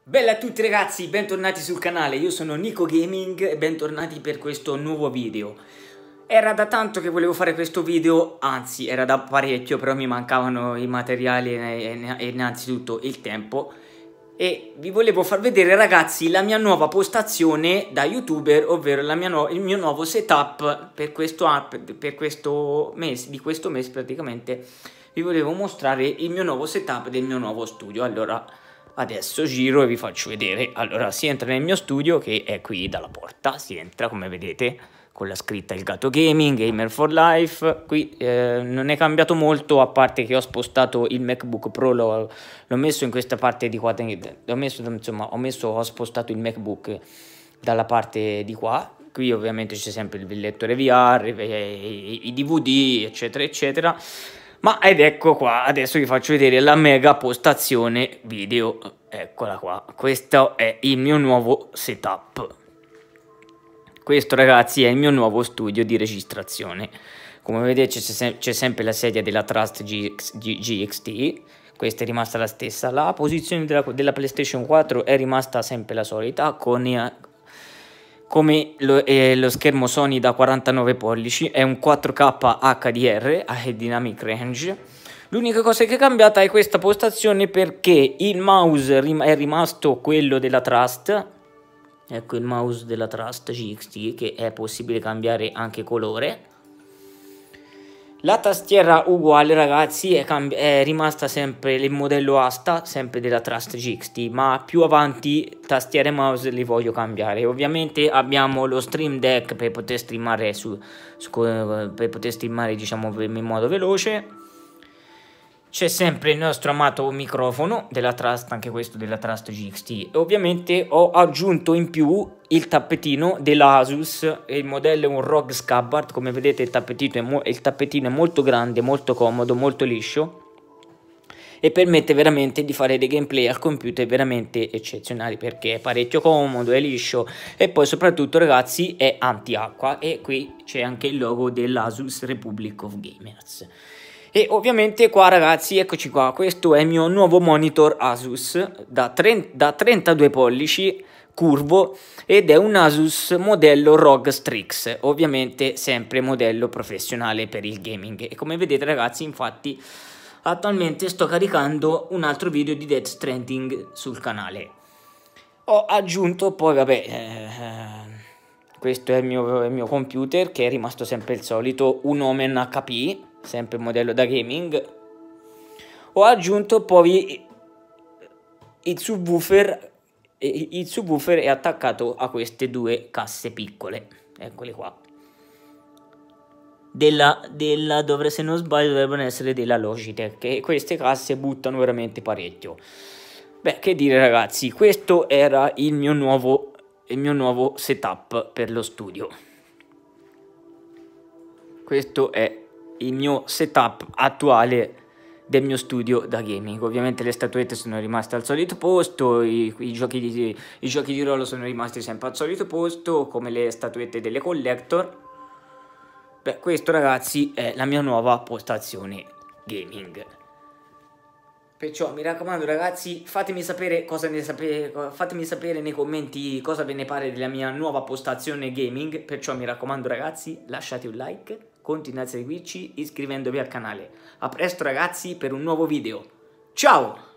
Bella a tutti ragazzi, bentornati sul canale, io sono Nico Gaming e bentornati per questo nuovo video. Era da tanto che volevo fare questo video, anzi era da parecchio, però mi mancavano i materiali e innanzitutto il tempo. E vi volevo far vedere ragazzi la mia nuova postazione da youtuber, ovvero il mio nuovo setup per questo mese praticamente. Vi volevo mostrare il mio nuovo setup del mio nuovo studio. Allora adesso giro e vi faccio vedere. Allora si entra nel mio studio che è qui dalla porta, si entra come vedete con la scritta Il Gato Gaming, Gamer for Life. Qui non è cambiato molto, a parte che ho spostato il MacBook Pro, l'ho messo in questa parte di qua, ho spostato il MacBook dalla parte di qua. Qui ovviamente c'è sempre il lettore VR, i DVD eccetera eccetera. Ed ecco qua, adesso vi faccio vedere la mega postazione video, eccola qua, questo è il mio nuovo setup. Questo ragazzi è il mio nuovo studio di registrazione. Come vedete c'è sempre la sedia della Trust GXT, questa è rimasta la stessa. La posizione della PlayStation 4 è rimasta sempre la solita, come lo schermo Sony da 49 pollici, è un 4K HDR, High Dynamic Range. L'unica cosa che è cambiata è questa postazione, perché il mouse è rimasto quello della Trust. Ecco il mouse della Trust GXT, che è possibile cambiare anche colore. La tastiera uguale ragazzi, è rimasta sempre il modello Asta, sempre della Trust GXT, ma più avanti tastiera e mouse li voglio cambiare. Ovviamente abbiamo lo Stream Deck per poter streamare, diciamo in modo veloce. C'è sempre il nostro amato microfono della Trust, anche questo della Trust GXT. E ovviamente ho aggiunto in più il tappetino dell'Asus, il modello è un ROG Scabbard. Come vedete il tappetino è molto grande, molto comodo, molto liscio e permette veramente di fare dei gameplay al computer veramente eccezionali, perché è parecchio comodo, è liscio e poi soprattutto ragazzi è anti-acqua. E qui c'è anche il logo dell'Asus Republic of Gamers. E ovviamente qua ragazzi, eccoci qua, questo è il mio nuovo monitor Asus da 32 pollici curvo ed è un Asus modello ROG Strix, ovviamente sempre modello professionale per il gaming. E come vedete ragazzi, infatti attualmente sto caricando un altro video di Death Stranding sul canale. Ho aggiunto poi questo è il mio computer, che è rimasto sempre il solito, un Omen HP, sempre modello da gaming. Ho aggiunto poi il subwoofer è attaccato a queste due casse piccole, eccole qua, se non sbaglio dovrebbero essere della Logitech, e queste casse buttano veramente parecchio. Beh, che dire ragazzi, questo era il mio nuovo setup per lo studio. Questo è il mio setup attuale del mio studio da gaming. Ovviamente le statuette sono rimaste al solito posto, i giochi di ruolo sono rimasti sempre al solito posto, come le statuette delle collector. Beh, questo ragazzi è la mia nuova postazione gaming. Perciò mi raccomando ragazzi, fatemi sapere nei commenti cosa ve ne pare della mia nuova postazione gaming. Perciò mi raccomando ragazzi, lasciate un like, continuate a seguirci iscrivendovi al canale. A presto ragazzi per un nuovo video. Ciao!